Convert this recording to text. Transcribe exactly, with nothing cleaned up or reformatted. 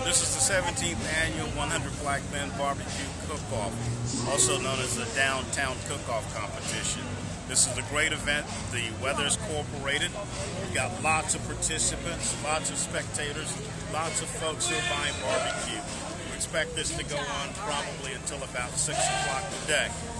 This is the seventeenth annual one hundred Black Men Barbecue Cook-Off, also known as the Downtown Cook-Off Competition. This is a great event. The weather is cooperated. We've got lots of participants, lots of spectators, lots of folks who are buying barbecue. We expect this to go on probably until about six o'clock today.